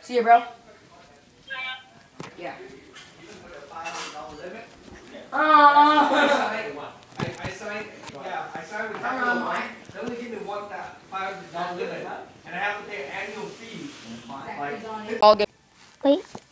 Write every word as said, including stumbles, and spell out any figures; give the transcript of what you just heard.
See you, bro. Yeah. Uh, I, I signed, yeah, I signed with I don't know, Mike. They only give me one that five hundred dollar limit, and I have to pay an annual fee. Like, all good. Wait.